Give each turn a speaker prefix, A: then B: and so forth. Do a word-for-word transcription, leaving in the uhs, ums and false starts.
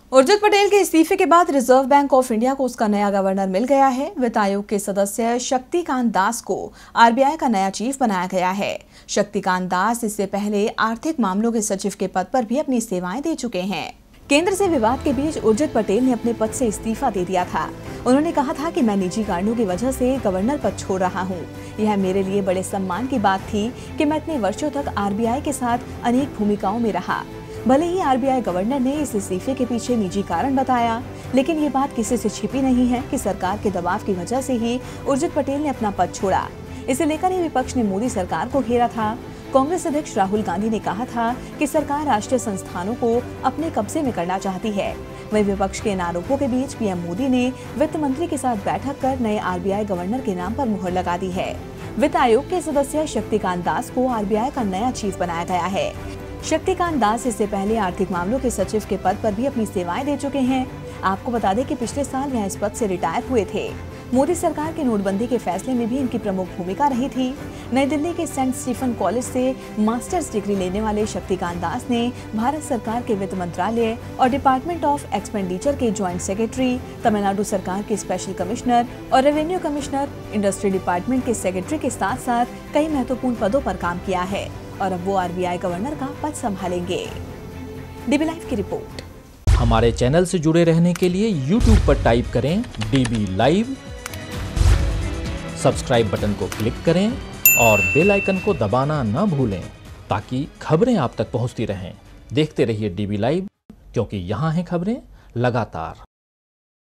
A: उर्जित पटेल के इस्तीफे के बाद रिजर्व बैंक ऑफ इंडिया को उसका नया गवर्नर मिल गया है। वित्त आयोग के सदस्य शक्तिकांत दास को आरबीआई का नया चीफ बनाया गया है। शक्तिकांत दास इससे पहले आर्थिक मामलों के सचिव के पद पर भी अपनी सेवाएं दे चुके हैं। केंद्र से विवाद के बीच उर्जित पटेल ने अपने पद से इस्तीफा दे दिया था। उन्होंने कहा था कि मैं निजी कारणों की वजह से गवर्नर पद छोड़ रहा हूं। यह मेरे लिए बड़े सम्मान की बात थी कि मैं इतने वर्षों तक आरबीआई के साथ अनेक भूमिकाओं में रहा। भले ही आरबीआई गवर्नर ने इस इस्तीफे के पीछे निजी कारण बताया, लेकिन ये बात किसी से छिपी नहीं है कि सरकार के दबाव की वजह से ही उर्जित पटेल ने अपना पद छोड़ा। इसे लेकर ही विपक्ष ने मोदी सरकार को घेरा था। कांग्रेस अध्यक्ष राहुल गांधी ने कहा था कि सरकार राष्ट्रीय संस्थानों को अपने कब्जे में करना चाहती है। वहीं विपक्ष के इन आरोपों के बीच पीएम मोदी ने वित्त मंत्री के साथ बैठक कर नए आरबीआई गवर्नर के नाम पर मुहर लगा दी है। वित्त आयोग के सदस्य शक्तिकांत दास को आरबीआई का नया चीफ बनाया गया है। शक्तिकांत दास इससे पहले आर्थिक मामलों के सचिव के पद पर भी अपनी सेवाएं दे चुके हैं। आपको बता दें कि पिछले साल वह इस पद से रिटायर हुए थे। मोदी सरकार के नोटबंदी के फैसले में भी इनकी प्रमुख भूमिका रही थी। नई दिल्ली के सेंट स्टीफन कॉलेज से मास्टर्स डिग्री लेने वाले शक्तिकांत दास ने भारत सरकार के वित्त मंत्रालय और डिपार्टमेंट ऑफ एक्सपेंडिचर के ज्वाइंट सेक्रेटरी, तमिलनाडु सरकार के स्पेशल कमिश्नर और रेवेन्यू कमिश्नर, इंडस्ट्री डिपार्टमेंट के सेक्रेटरी के साथ साथ कई महत्वपूर्ण पदों पर काम किया है और अब वो आरबीआई गवर्नर का पद संभालेंगे। डीबी लाइव की रिपोर्ट।
B: हमारे चैनल से जुड़े रहने के लिए यूट्यूब पर टाइप करें डीबी लाइव, सब्सक्राइब बटन को क्लिक करें और बेल आइकन को दबाना न भूलें ताकि खबरें आप तक पहुंचती रहें। देखते रहिए डीबी लाइव, क्योंकि यहाँ हैं खबरें लगातार।